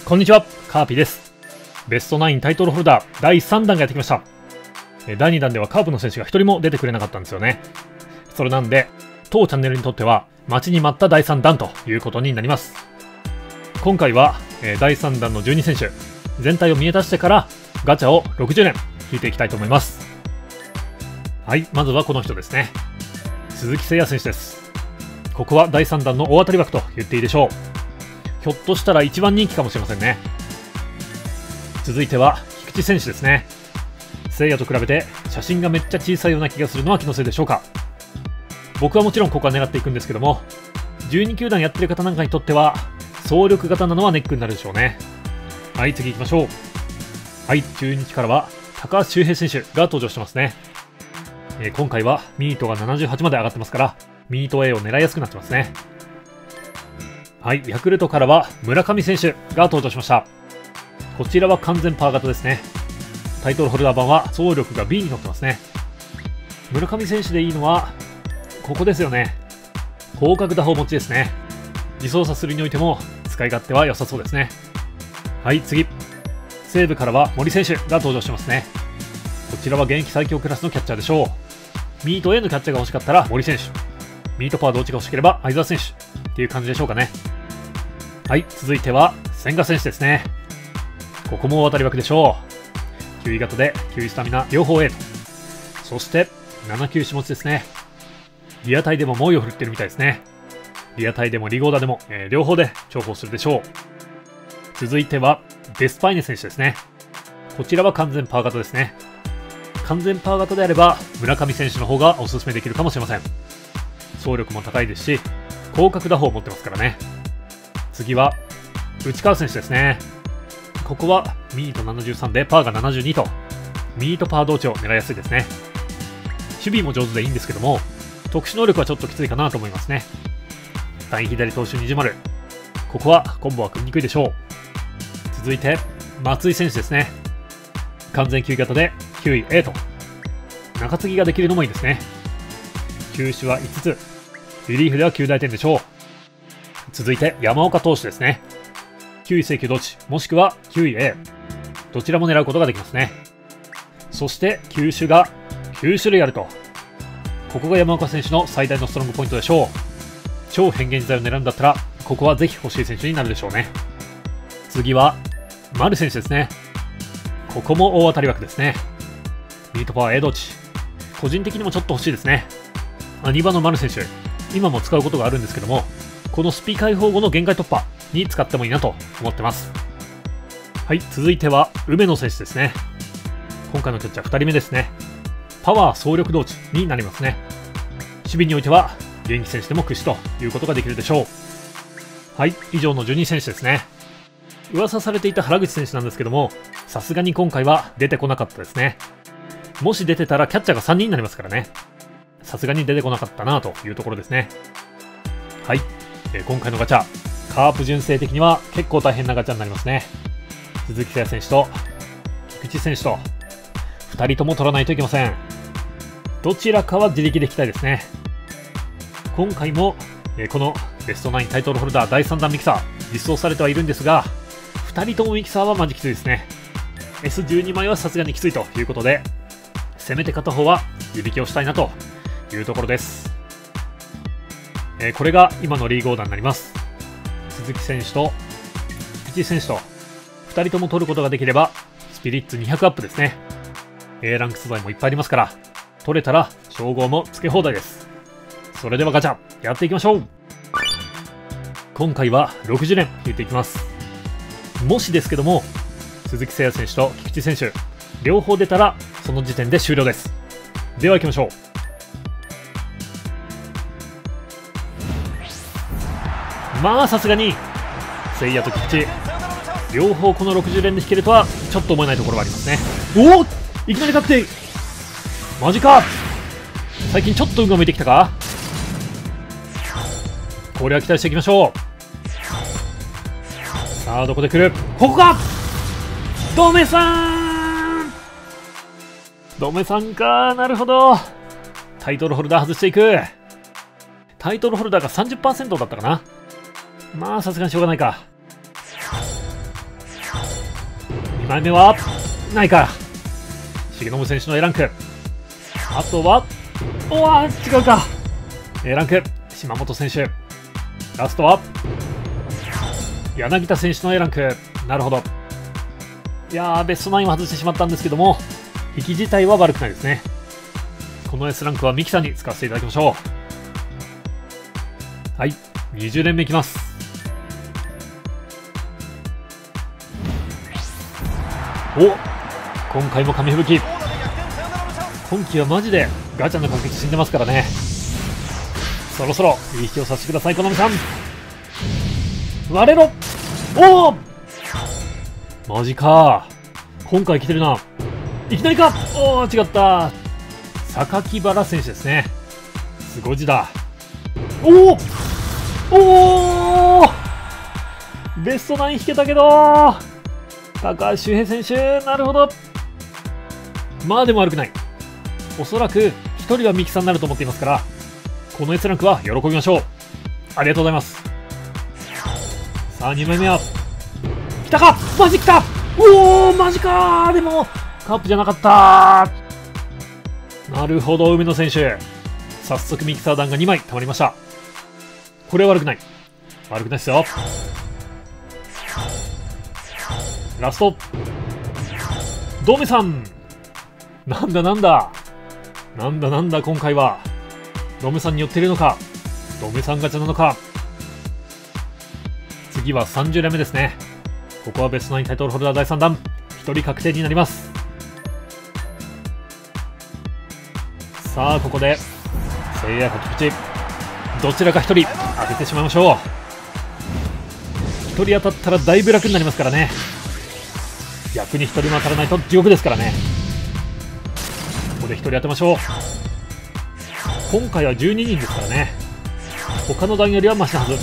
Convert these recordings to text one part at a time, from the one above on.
こんにちは、カーピーです。ベスト9タイトルホルダー第3弾がやってきました。第2弾ではカープの選手が1人も出てくれなかったんですよね。それなんで、当チャンネルにとっては待ちに待った第3弾ということになります。今回は第3弾の12選手、全体を見渡してからガチャを60連引いていきたいと思います。はい、まずはこの人ですね。鈴木誠也選手です。ここは第3弾の大当たり枠と言っていいでしょう。ひょっとしたら一番人気かもしれませんね。続いては菊池選手ですね。誠也と比べて写真がめっちゃ小さいような気がするのは気のせいでしょうか。僕はもちろんここは狙っていくんですけども、12球団やってる方なんかにとっては総力型なのはネックになるでしょうね。はい、次行きましょう。はい、中日からは高橋周平選手が登場してますね。今回はミートが78まで上がってますから、ミート A を狙いやすくなってますね。はい、ヤクルトからは村上選手が登場しました。こちらは完全パー型ですね。タイトルホルダー版は総力が B に乗ってますね。村上選手でいいのはここですよね。広角打法持ちですね。自走作するにおいても使い勝手は良さそうですね。はい、次。西武からは森選手が登場しますね。こちらは現役最強クラスのキャッチャーでしょう。ミート A のキャッチャーが欲しかったら森選手、ミートパワーどっちが欲しければ相澤選手っていう感じでしょうかね。はい、続いては千賀選手ですね。ここも大当たり枠でしょう。9位型で9位スタミナ両方 A と。そして7球種持ちですね。リアタイでも猛威を振ってるみたいですね。リアタイでもリゴーダでも、両方で重宝するでしょう。続いてはデスパイネ選手ですね。こちらは完全パー型ですね。完全パー型であれば村上選手の方がおすすめできるかもしれません。走力も高いですし、広角打法を持ってますからね。次は内川選手ですね。ここはミート73でパーが72と、ミートパー同値を狙いやすいですね。守備も上手でいいんですけども、特殊能力はちょっときついかなと思いますね。単左投手20。ここはコンボは組みにくいでしょう。続いて松井選手ですね。完全9位型で9位 A と、中継ぎができるのもいいですね。球種は5つ、リリーフでは9大点でしょう。続いて山岡投手ですね。9位制球同値もしくは9位 A、 どちらも狙うことができますね。そして球種が9種類あると、ここが山岡選手の最大のストロングポイントでしょう。超変幻自在を狙うんだったらここはぜひ欲しい選手になるでしょうね。次は丸選手ですね。ここも大当たり枠ですね。ミートパワー A 同値、個人的にもちょっと欲しいですね。2番の丸選手、今も使うことがあるんですけども、このスピ解放後の限界突破に使ってもいいなと思ってます。はい、続いては梅野選手ですね。今回のキャッチャー2人目ですね。パワー総力同値になりますね。守備においては現役選手でも屈指ということができるでしょう。はい、以上の12選手ですね。噂されていた原口選手なんですけども、さすがに今回は出てこなかったですね。もし出てたらキャッチャーが3人になりますからね。さすがに出てこなかったなというところですね。はい、今回のガチャ、カープ純正的には結構大変なガチャになりますね。鈴木誠也選手と菊池選手と2人とも取らないといけません。どちらかは自力でいきたいですね。今回もこのベスト9タイトルホルダー第3弾ミキサー実装されてはいるんですが、2人ともミキサーはマジきついですね。 S12 枚はさすがにきついということで、せめて片方は湯引きをしたいなというところです。これが今のリーグオーダーになります。鈴木選手と菊池選手と2人とも取ることができればスピリッツ200アップですね。 A ランク素材もいっぱいありますから、取れたら称号もつけ放題です。それではガチャやっていきましょう。今回は60連引いていきます。もしですけども鈴木誠也選手と菊池選手両方出たらその時点で終了です。では行きましょう。まあさすがに誠也と菊池両方この60連で引けるとはちょっと思えないところがありますね。おお、いきなり確定、マジか。最近ちょっと運が向いてきたか。これは期待していきましょう。さあどこで来る、ここか。ドメさん、ドメさんか、なるほど。タイトルホルダー外していく。タイトルホルダーが 30% だったかな。まあさすがにしょうがないか。 2枚目はないか。重信選手の A ランク。あとはおわ違うか。 A ランク島本選手。ラストは柳田選手の A ランク。なるほど。いやーベスト9を外してしまったんですけども、引き自体は悪くないですね。この S ランクはミキさんに使わせていただきましょう。はい、20連目いきます。お、今回も紙吹雪。今季はマジでガチャの確率死んでますからね。そろそろいい引きをさせてください、コナミさん。割れろ。おおマジか。今回来てるな。いきなりか。おお違った。榊原選手ですね。すごい字だ。おおおおベスト9引けたけど、高橋周平選手、なるほど。まあでも悪くない。おそらく1人はミキさんになると思っていますから、この S ランクは喜びましょう。ありがとうございます。さあ2枚目は来たか。マジ来た。おおマジか。でもカップじゃなかった。なるほど、梅野選手。早速ミキサー弾が2枚溜まりました。これは悪くない。悪くないですよ。ラストドメさん。なんだなんだなんだなんだ、今回はドメさんに寄っているのか、ドメさんガチャなのか。次は30連目ですね。ここはベスト9タイトルホルダー第3弾1人確定になります。さあここでせいやか菊池、どちらか1人当ててしまいましょう。1人当たったらだいぶ楽になりますからね。逆に1人も当たらないと地獄ですからね。ここで1人当てましょう。今回は12人ですからね。他の弾よりはマシなはず。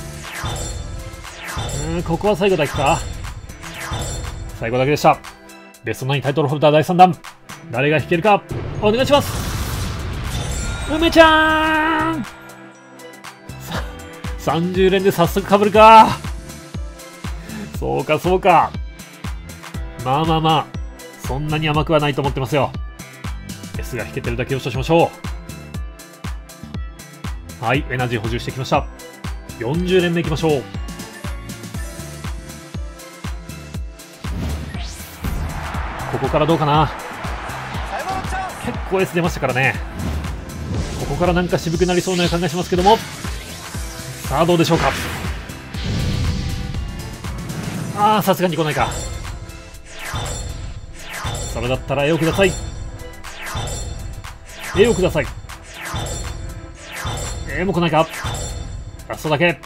ここは最後だけか。最後だけでした。ベスト9タイトルホルダー第3弾、誰が引けるかお願いします。梅ちゃん30連で早速かぶるか。そうかそうか。まあまあまあ、そんなに甘くはないと思ってますよ。S が引けてるだけよしとしましょう。はい、エナジー補充してきました。40連目いきましょう。ここからどうかな。結構 S 出ましたからね。ここからなんか渋くなりそうな予感がしますけども、さあどうでしょうか。ああさすがに来ないか。それだったら絵をください。絵をください。絵も来ないか。ラストだけ。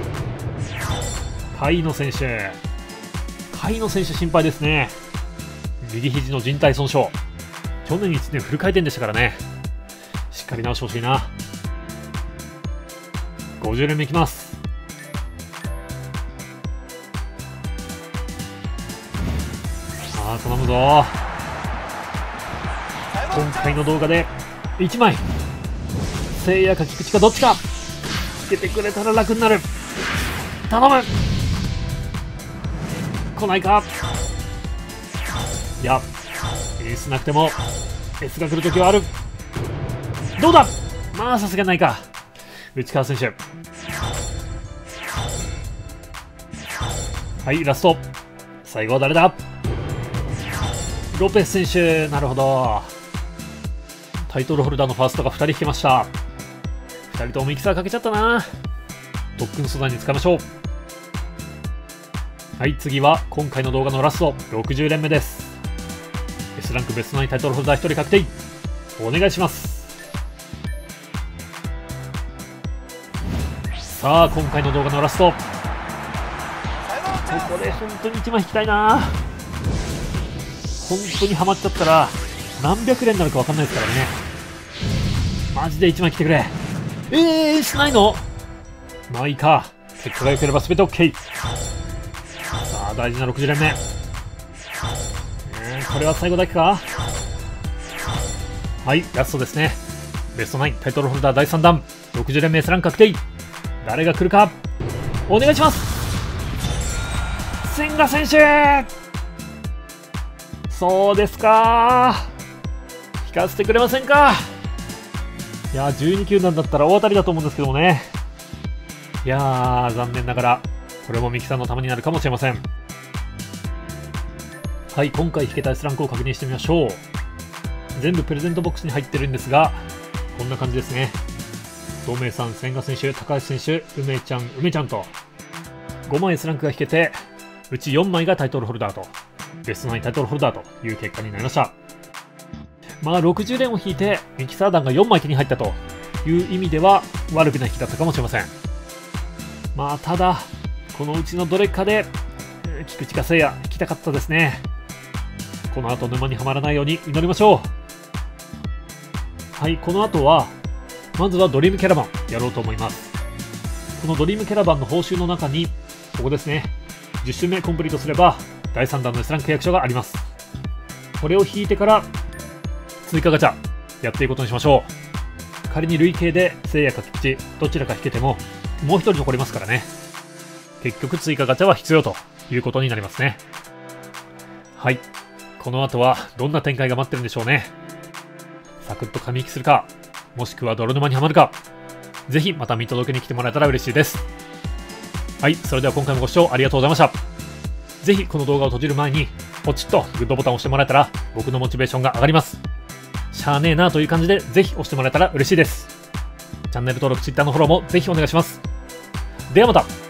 甲斐野選手、甲斐野選手心配ですね。右肘の靭帯損傷、去年1年フル回転でしたからね。しっかり直してほしいな。50連目いきます。さあ頼むぞ。今回の動画で1枚せいやか菊池かどっちかつけてくれたら楽になる。頼む。来ないか。いや、エースなくても S が来るときはある。どうだ。まあさすがにないか。内川選手、はいラスト。最後は誰だ。ロペス選手。なるほど。タイトルホルダーのファーストが2人引けました。2人ともミキサーかけちゃったな。特訓素材に使いましょう。はい、次は今回の動画のラスト60連目です。 S ランクベスト9タイトルホルダー1人確定お願いします。さあ今回の動画のラスト、ここで本当に1枚引きたいな。本当にハマっちゃったら何百連になるか分かんないですからね。マジで1枚来てくれ。しないの。まあいいか。結果が良ければ全て OK。 さあ大事な60連目。これは最後だけか。はいラストですね。ベスト9タイトルホルダー第3弾60連目 S ランク確定。誰が来るかお願いします。千賀選手。 そうですかー。引かせてくれませんか。いやー、12球団だったら大当たりだと思うんですけどもね。いやー、残念ながら、これもミキさんのためになるかもしれません。はい、今回引けた S ランクを確認してみましょう。全部プレゼントボックスに入ってるんですが、こんな感じですね。東明さん、千賀選手、高橋選手、梅ちゃんと、5枚 S ランクが引けて、うち4枚がタイトルホルダーと、ベスト9タイトルホルダーという結果になりました。まあ、60連を引いて、ミキサー弾が4枚手に入ったという意味では、悪くない引きだったかもしれません。まあ、ただ、このうちのどれかで、菊池か聖也、引きたかったですね。この後沼にはまらないように祈りましょう。はい、この後は、まずはドリームキャラバンやろうと思います。このドリームキャラバンの報酬の中に、ここですね、10周目コンプリートすれば、第3弾の S ランク契約書があります。これを引いてから、追加ガチャ、やっていくことにしましょう。仮に累計で聖夜か菊池、どちらか引けても、もう1人残りますからね。結局追加ガチャは必要ということになりますね。はい。この後はどんな展開が待ってるんでしょうね。サクッと紙引きするか、もしくは泥沼にはまるか、ぜひまた見届けに来てもらえたら嬉しいです。はい、それでは今回もご視聴ありがとうございました。ぜひこの動画を閉じる前に、ポチッとグッドボタンを押してもらえたら、僕のモチベーションが上がります。しゃあねえなという感じで、ぜひ押してもらえたら嬉しいです。チャンネル登録、Twitter のフォローもぜひお願いします。ではまた。